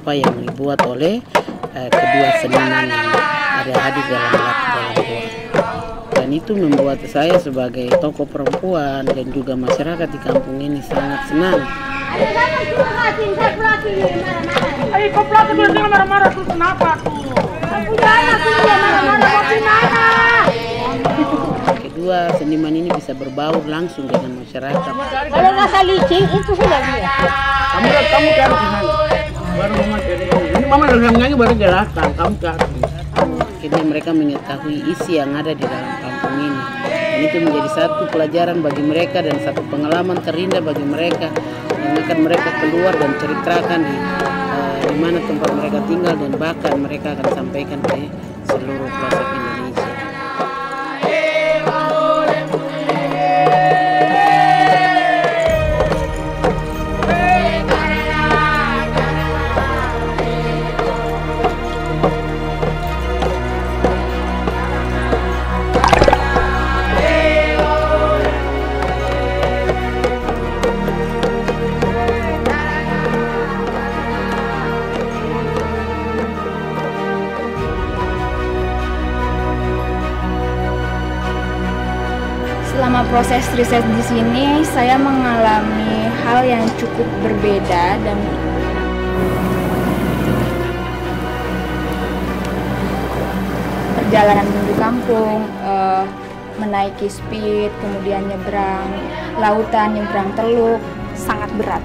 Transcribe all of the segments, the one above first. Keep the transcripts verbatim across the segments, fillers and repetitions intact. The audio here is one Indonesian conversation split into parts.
apa yang dibuat oleh uh, kedua seniman yang ada hadir dalam dalam gua. Dan itu membuat saya sebagai tokoh perempuan dan juga masyarakat di kampung ini sangat senang. Ayo kau pelatih bilang jangan marah-marah tuh, kenapa tuh? Kedua seniman ini bisa berbaur langsung dengan masyarakat. Kalau rasa licin itu sudah dia. Kamu kamu kan baru mama jadi ini mama udah nyanyi baru jelaskan kamu kan. Akhirnya mereka mengetahui isi yang ada di dalam kampung ini. Dan itu menjadi satu pelajaran bagi mereka dan satu pengalaman terindah bagi mereka yang akan mereka keluar dan ceritakan di uh, di mana tempat mereka tinggal dan bahkan mereka akan sampaikan ke seluruh pelosok Indonesia. Selama proses riset di sini, saya mengalami hal yang cukup berbeda dan perjalanan menuju kampung, uh, menaiki speed, kemudian nyebrang lautan, nyebrang teluk, sangat berat.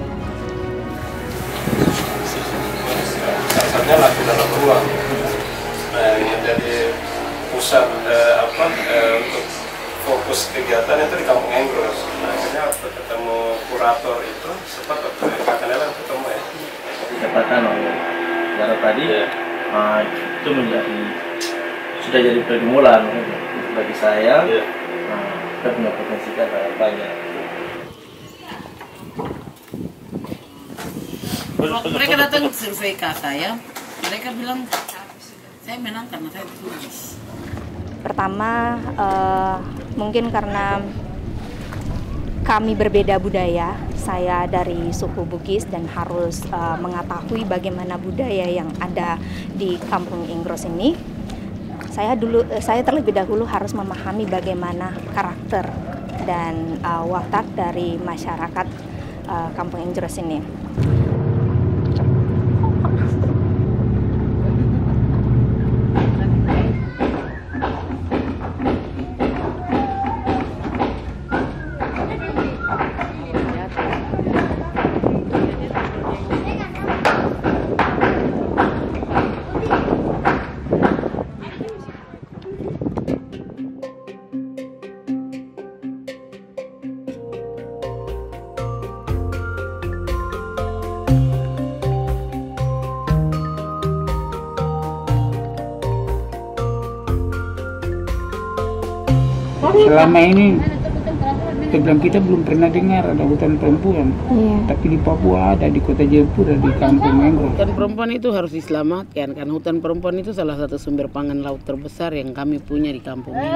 Sasarannya lagi dalam ruang, nah, yang jadi pusat eh, apa eh, untuk fokus kegiatan itu di Kampung Enggros. Nah, akhirnya waktu ketemu kurator itu sempat waktu Kak Nela ketemu ya. Dikatakan oleh Zara tadi ya, uh, itu menjadi sudah jadi pergumulan bagi saya. Ya. Uh, kita punya potensi kan banyak. Mereka datang survei K saya, mereka bilang saya menang karena saya tulis. Pertama, uh, mungkin karena kami berbeda budaya. Saya dari suku Bugis dan harus uh, mengetahui bagaimana budaya yang ada di Kampung Enggros ini. Saya dulu, uh, saya terlebih dahulu harus memahami bagaimana karakter dan uh, watak dari masyarakat uh, Kampung Enggros ini. Selama ini kita bilang kita belum pernah dengar ada hutan perempuan, yeah. Tapi di Papua ada, di kota Jayapura, di Kampung Enggros. Hutan perempuan itu harus diselamatkan karena hutan perempuan itu salah satu sumber pangan laut terbesar yang kami punya di kampung ini.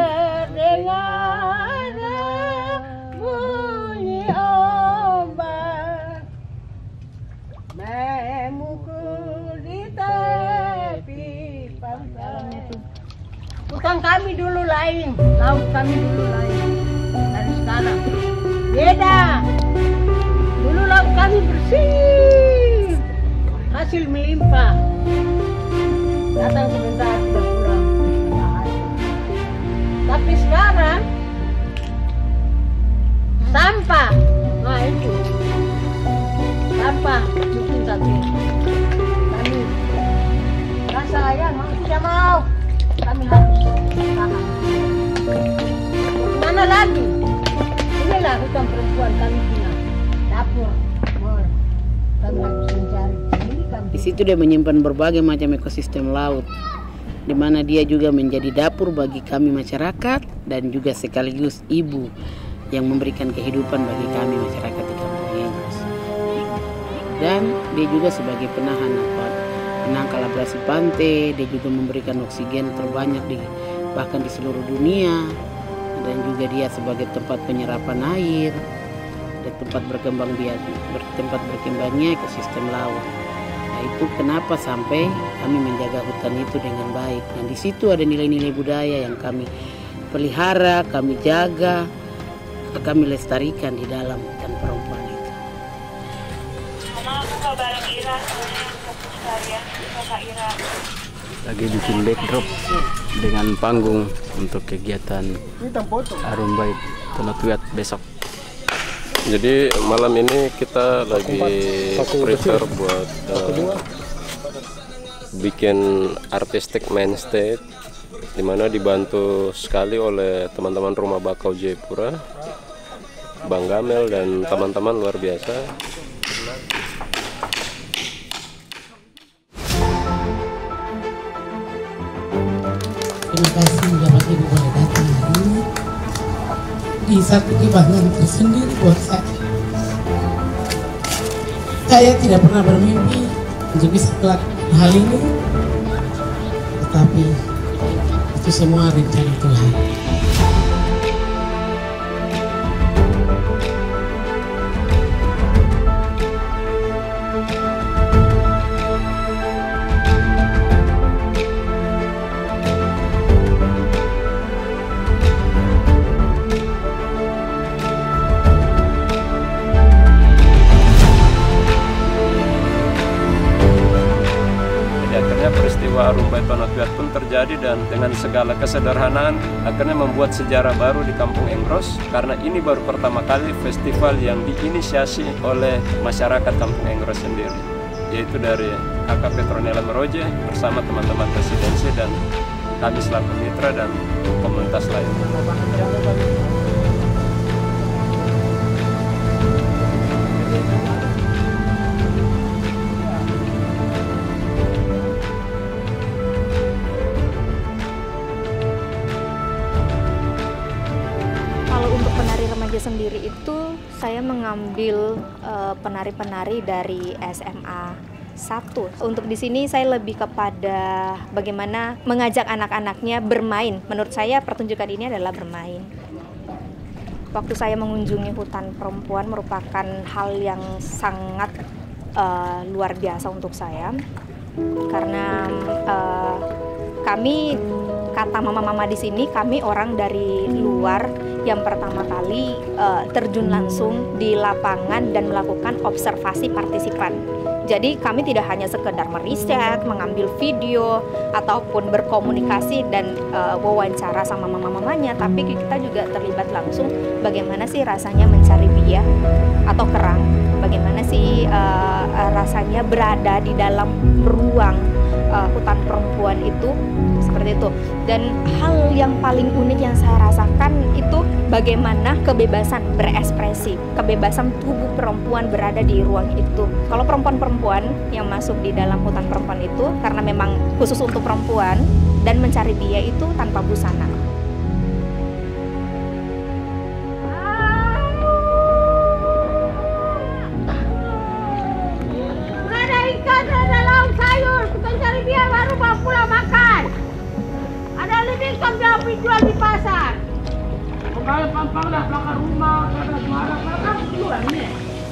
Hutan kami dulu lain, laut kami dulu lain. Dari sekarang beda. Dulu laut kami bersih, hasil melimpah. Datang sebentar sudah pulang. Tapi sekarang sampah, nah itu sampah bikin satu. Kami rasa ya mau tidak mau. Kami harus tahan. Mana lagi? Inilah hutan perempuan kami punya dapur. Kami harus mencari. Di situ dia menyimpan berbagai macam ekosistem laut, di mana dia juga menjadi dapur bagi kami masyarakat dan juga sekaligus ibu yang memberikan kehidupan bagi kami masyarakat di Kampung Enggros. Dan dia juga sebagai penahan apa? Penangkal abrasi pantai, dia juga memberikan oksigen terbanyak di bahkan di seluruh dunia, dan juga dia sebagai tempat penyerapan air dan tempat berkembang biak tempat berkembangnya ekosistem laut. Nah, itu kenapa sampai kami menjaga hutan itu dengan baik. Dan di situ ada nilai-nilai budaya yang kami pelihara, kami jaga, kami lestarikan di dalam hutan perempuan itu. Lagi bikin backdrop dengan panggung untuk kegiatan Harum Bait Tonatuyat besok. Jadi malam ini kita lagi prepare buat uh, bikin artistic main stage, di mana dibantu sekali oleh teman-teman Rumah Bakau Jayapura, Bang Gamel dan teman-teman luar biasa. Terima kasih Bapak Ibu boleh datang hari ini di satu kebanggaan tersendiri buat saya. Saya tidak pernah bermimpi untuk bisa melakukan hal ini, tetapi itu semua rencana Tuhan. Peristiwa Harum Bait Tonatuyat pun terjadi, dan dengan segala kesederhanaan akhirnya membuat sejarah baru di Kampung Enggros, karena ini baru pertama kali festival yang diinisiasi oleh masyarakat Kampung Enggros sendiri, yaitu dari K K P Petronella Meroje bersama teman-teman residensi dan kami selaku mitra dan komunitas lain. Sendiri itu saya mengambil penari-penari uh, dari S M A satu. Untuk di sini saya lebih kepada bagaimana mengajak anak-anaknya bermain. Menurut saya pertunjukan ini adalah bermain. Waktu saya mengunjungi hutan perempuan merupakan hal yang sangat uh, luar biasa untuk saya, karena uh, kami, kata mama-mama di sini, kami orang dari luar yang pertama kali uh, terjun langsung di lapangan dan melakukan observasi partisipan. Jadi kami tidak hanya sekedar meriset, mengambil video, ataupun berkomunikasi dan uh, wawancara sama mama-mamanya, tapi kita juga terlibat langsung bagaimana sih rasanya mencari biak atau kerang, bagaimana sih uh, rasanya berada di dalam ruang uh, hutan perempuan itu, seperti itu. Dan hal yang paling unik yang saya rasakan itu bagaimana kebebasan berekspresi, kebebasan tubuh perempuan berada di ruang itu. Kalau perempuan-perempuan yang masuk di dalam hutan perempuan itu, karena memang khusus untuk perempuan dan mencari biak itu tanpa busana. Nggak ada ikan, ada lauk sayur, kita cari biak baru bawa pulang makan. Ada lebih ikan biak jual di pasar. Kalau pampang dah belakang rumah, ada suara, belakang keluar ni.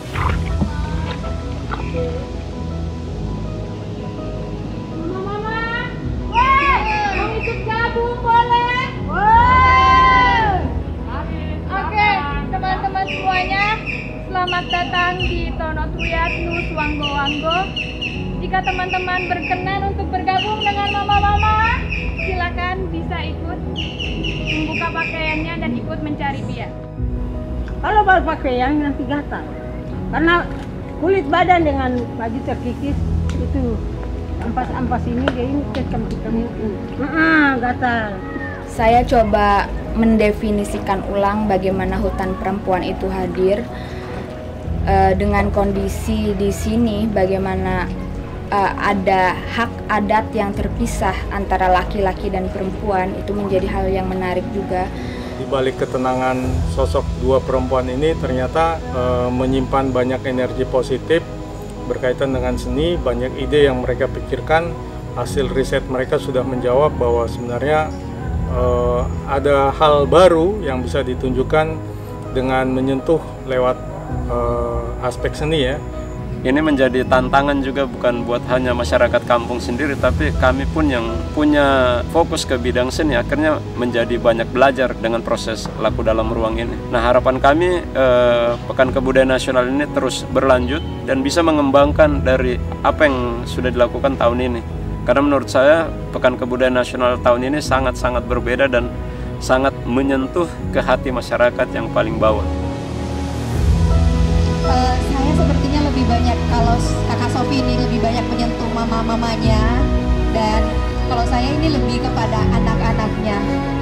Mama-mama, weh, mau ikut gabung boleh? Weh. Oke, teman-teman semuanya, selamat datang di Tonatuyat Nus Wanggo-Wanggo. Jika teman-teman berkenan untuk bergabung dengan mama-mama, silakan bisa ikut membuka pakaiannya dan ikut mencari biak. Kalau baru pakaian nanti gatal, karena kulit badan dengan baju terkikis itu ampas-ampas ini dia ini kecam ketemu, ah gatal. Saya coba mendefinisikan ulang bagaimana hutan perempuan itu hadir uh, dengan kondisi di sini, bagaimana uh, ada hak adat yang terpisah antara laki-laki dan perempuan, itu menjadi hal yang menarik juga. Di balik ketenangan sosok dua perempuan ini ternyata uh, menyimpan banyak energi positif berkaitan dengan seni, banyak ide yang mereka pikirkan. Hasil riset mereka sudah menjawab bahwa sebenarnya uh, ada hal baru yang bisa ditunjukkan dengan menyentuh lewat uh, aspek seni ya. ini menjadi tantangan juga bukan buat hanya masyarakat kampung sendiri, tapi kami pun yang punya fokus ke bidang seni akhirnya menjadi banyak belajar dengan proses Laku Dalam Ruang ini. Nah, harapan kami eh, Pekan Kebudayaan Nasional ini terus berlanjut dan bisa mengembangkan dari apa yang sudah dilakukan tahun ini. Karena menurut saya Pekan Kebudayaan Nasional tahun ini sangat-sangat berbeda dan sangat menyentuh ke hati masyarakat yang paling bawah. Uh, saya sepertinya lebih banyak, kalau kakak Sofi ini lebih banyak menyentuh mama-mamanya, dan kalau saya ini lebih kepada anak-anaknya.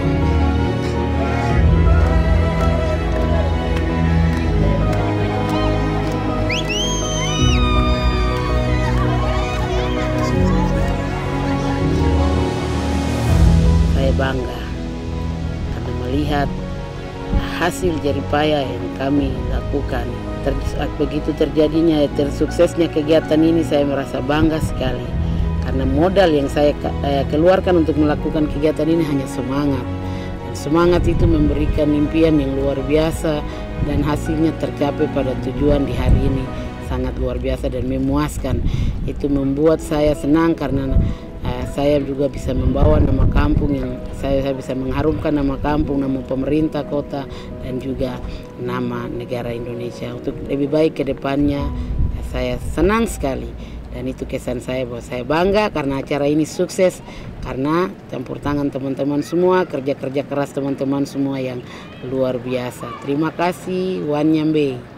Saya bangga karena melihat hasil jeripaya yang kami lakukan. Ter, begitu terjadinya, tersuksesnya kegiatan ini, saya merasa bangga sekali. Karena modal yang saya eh, keluarkan untuk melakukan kegiatan ini hanya semangat. Dan semangat itu memberikan impian yang luar biasa dan hasilnya tercapai pada tujuan di hari ini. Sangat luar biasa dan memuaskan. Itu membuat saya senang karena Uh, saya juga bisa membawa nama kampung yang saya, saya bisa mengharumkan nama kampung, nama pemerintah kota, dan juga nama negara Indonesia untuk lebih baik ke depannya. Uh, saya senang sekali dan itu kesan saya bahwa saya bangga karena acara ini sukses karena campur tangan teman-teman semua, kerja-kerja keras teman-teman semua yang luar biasa. Terima kasih, Wan Nyambe.